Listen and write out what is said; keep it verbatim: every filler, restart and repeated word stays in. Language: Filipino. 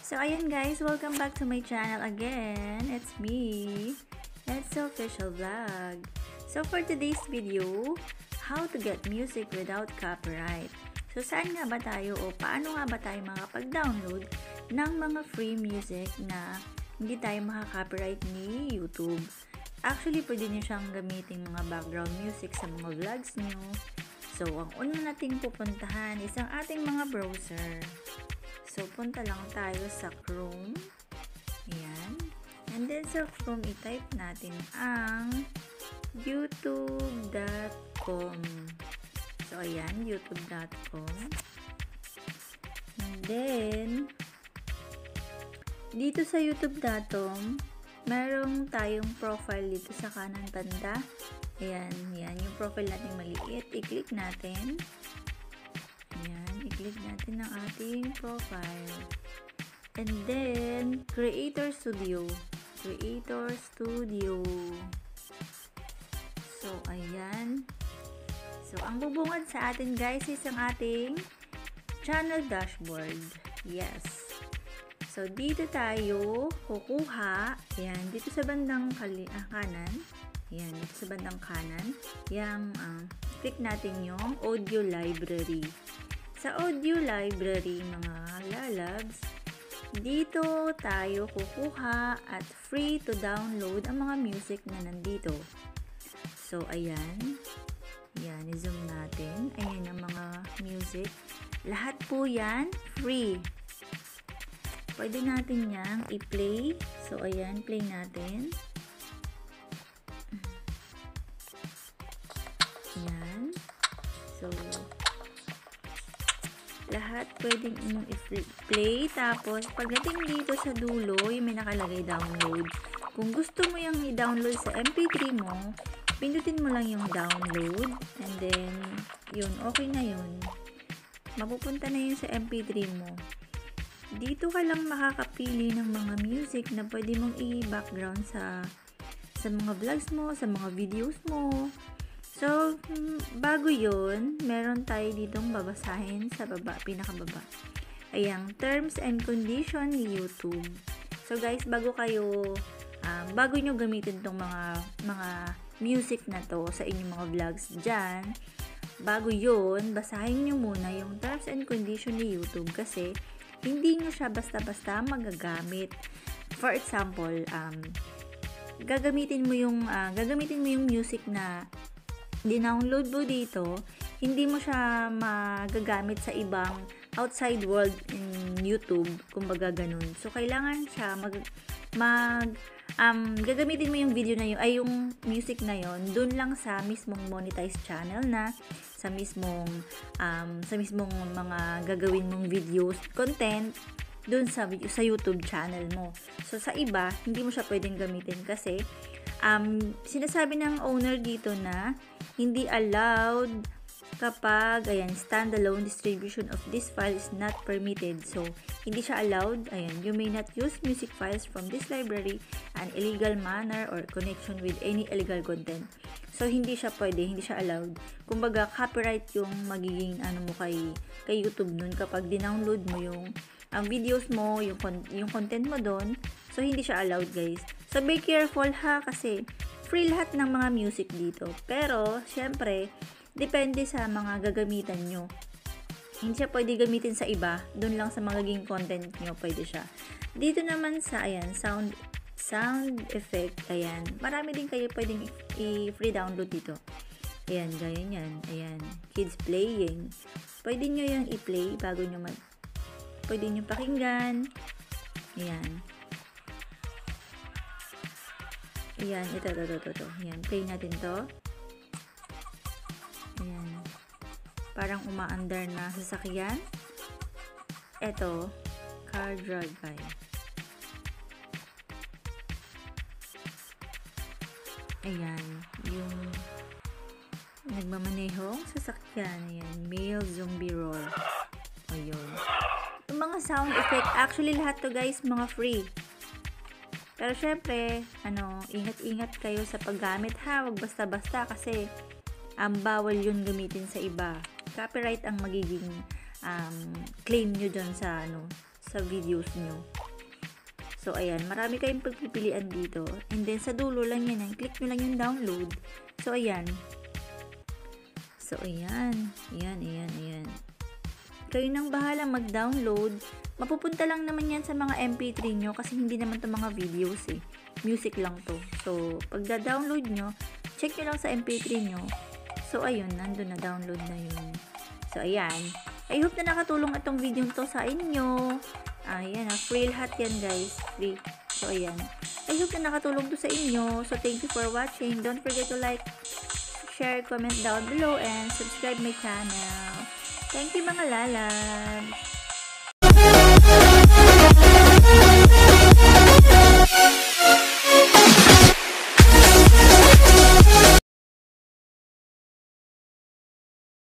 So, ayan guys, welcome back to my channel again. It's me, It's Official Vlog. So, for today's video, how to get music without copyright. So, saan nga ba tayo o paano nga ba tayo makapag-download ng mga free music na hindi tayo makaka-copyright ni YouTube? Actually, pwede nyo siyang gamitin mga background music sa mga vlogs nyo. So, ang una nating pupuntahan is ang ating mga browser. So, punta lang tayo sa Chrome. Ayan. And then sa Chrome, i-type natin ang youtube dot com. So, ayan, youtube dot com. And then, dito sa youtube dot com, meron tayong profile dito sa kanan banda. Ayan, yan. Yung profile natin maliit. I-click natin. Ayan, i-click natin ang ating profile. And then, Creator Studio. Creator Studio. So, ayan. So, ang bubungad sa atin guys is ang ating channel dashboard. Yes. So, dito tayo kukuha. Ayan, dito sa bandang kali ah, kanan. Ayan, dito sa bandang kanan. Yang, uh, click natin yung audio library. Sa audio library, mga lalabs, dito tayo kukuha at free to download ang mga music na nandito. So, ayan. Ayan, i-zoom natin. Ayan ang mga music. Lahat po yan, free. Pwede natin yang i-play. So, ayan, play natin. Ayan. So, lahat pwedeng inyong i-play. Tapos, pagdating dito sa dulo, yung may nakalagay download. Kung gusto mo yung i-download sa M P three mo, pindutin mo lang yung download. And then, yun, okay na yun. Mapupunta na yun sa M P three mo. Dito ka lang makakapili ng mga music na pwede mong i-background sa sa mga vlogs mo, sa mga videos mo. So, bago yun, meron tayo ditong babasahin sa baba, pinakababa. Ayan, terms and condition ni YouTube. So, guys, bago kayo, um, bago nyo gamitin tong mga, mga music na to sa inyong mga vlogs dyan, bago yun, basahin nyo muna yung terms and condition ni YouTube kasi hindi nyo siya basta-basta magagamit. For example, um, gagamitin mo yung, uh, gagamitin mo yung music na dinownload mo dito, hindi mo siya magagamit sa ibang outside world in YouTube, kumbaga ganun. So, kailangan siya mag, mag um, gagamitin mo yung video na yun, ay yung music na yun, dun lang sa mismong monetized channel na, sa mismong, um, sa mismong mga gagawin mong videos, content, dun sa, sa YouTube channel mo. So, sa iba, hindi mo siya pwedeng gamitin kasi, um, sinasabi ng owner dito na, hindi allowed kapag, ayan, standalone distribution of this file is not permitted. So, hindi siya allowed. Ayan, you may not use music files from this library an illegal manner or connection with any illegal content. So, hindi siya pwede, hindi siya allowed. Kumbaga, copyright yung magiging, ano mo kay, kay YouTube nun kapag dinownload mo yung ang videos mo, yung, yung content mo doon. So, hindi siya allowed, guys. So, be careful ha, kasi free lahat ng mga music dito. Pero, syempre, depende sa mga gagamitan nyo. Hindi siya pwede gamitin sa iba. Doon lang sa magiging content nyo, pwede siya. Dito naman sa, ayan, sound, sound effect, ayan. Marami din kayo pwedeng i-free download dito. Ayan, ganyan yan. Ayan, kids playing. Pwede nyo yung i-play bago nyo mag, pwede nyo pakinggan. Ayan. Ayan, ito, ito, ito, ito, ito. Ayan, play natin to. Ayan. Parang umaandar na sasakyan. Ito, car drive by. Ayan, yung nagmamanehong sasakyan. Ayan, male zombie roar. Ayun. Yung mga sound effect, actually lahat to guys, mga free. Pero syempre, ano, ingat-ingat kayo sa paggamit ha, wag basta-basta kasi um, bawal yun gamitin sa iba. Copyright ang magiging um, claim nyo dyan sa, ano, sa videos nyo. So, ayan, marami kayong pagpipilian dito. And then, sa dulo lang yan, yan. Click nyo lang yung download. So, ayan. So, ayan. Ayan, ayan, ayan. Kayo nang bahala mag-download. Mapupunta lang naman yan sa mga M P three nyo kasi hindi naman to mga videos eh. Music lang to. So, pag da-download nyo, check nyo lang sa M P three nyo. So, ayun, nandun na, download na yun. So, ayan. I hope na nakatulong itong video to sa inyo. Ayan, ah, free lahat yan guys. Free. So, ayan. I hope na nakatulong to sa inyo. So, thank you for watching. Don't forget to like, share, comment down below, and subscribe my channel. Thank you mga lalabs.